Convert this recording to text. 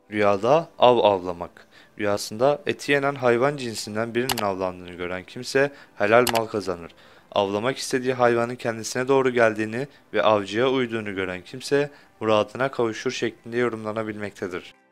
Rüyada av avlamak. Rüyasında eti yenen hayvan cinsinden birinin avlandığını gören kimse helal mal kazanır. Avlamak istediği hayvanın kendisine doğru geldiğini ve avcıya uyduğunu gören kimse muradına kavuşur şeklinde yorumlanabilmektedir.